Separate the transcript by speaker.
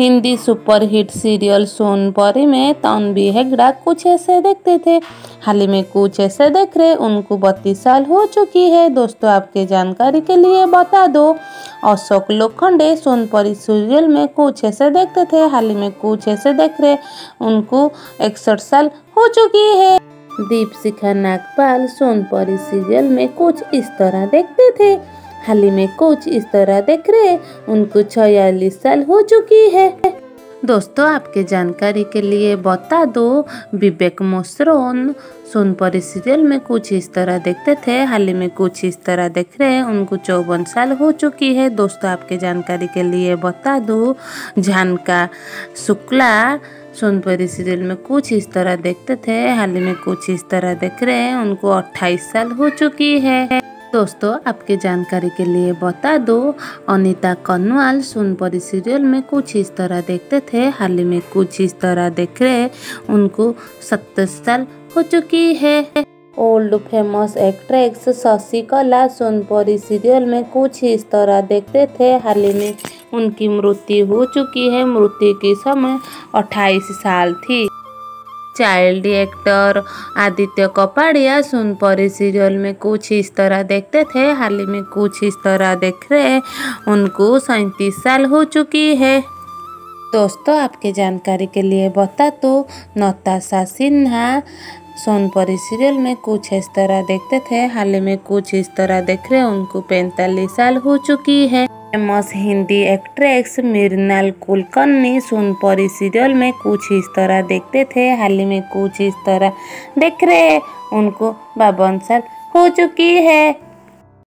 Speaker 1: Hindi superhit serial Sonpari में तन्वी हेगड़ा कुछ ऐसे देखते थे। हाल ही में कुछ ऐसे देख रहे, उनको 32 साल हो चुकी है। दोस्तों आपके जानकारी के लिए बता दो, अशोक लोखंडे सोनपरी सीरियल में कुछ ऐसे देखते थे। हाल ही में कुछ ऐसे देख रहे, उनको 61 साल हो चुकी है। दीपशिखा नागपाल सोनपरी सीरियल में कुछ इस तरह देखते थे। हाल ही में कुछ इस तरह देख रहे, उनको 46 साल हो चुकी है। दोस्तों आपके जानकारी के लिए बता दो, विवेक मोशरोन सोनपरी सीरियल में कुछ इस तरह देखते थे। हाल ही में कुछ इस तरह देख रहे हैं, उनको 54 साल हो चुकी है। दोस्तों आपके जानकारी के लिए बता दो, झनका शुक्ला सोनपरी सीरियल में कुछ इस तरह देखते थे। हाल ही में कुछ इस तरह देख रहे हैं, उनको 28 साल हो चुकी है। दोस्तों आपके जानकारी के लिए बता दो, अनीता कन्वाल सोनपरी सीरियल में कुछ इस तरह देखते थे। हाल ही में कुछ इस तरह देख रहे, उनको 27 साल हो चुकी है। Old famous actress Shashikala Sonpari serial में कुछ इस तरह देखते थे। हाल ही में उनकी मृत्यु हो चुकी है। मृत्यु की समय 28 साल थी। Child actor Aditya Kapadia Sonpari serial में कुछ इस तरह देखते थे। हाल ही में कुछ इस तरह देख रहे, उनको 37 साल हो चुकी है। दोस्तों आपके जानकारी के लिए बता दो, नताशा सिन्हा सोनपरी सीरियल में कुछ इस तरह देखते थे। हाल ही में कुछ इस तरह देख रहे, उनको 45 साल हो चुकी है। Famous Hindi actress Mrinal Kulkarni Sonpari serial में कुछ इस तरह देखते थे। हाल ही में कुछ इस तरह देख रहे, उनको 52 साल हो चुकी है।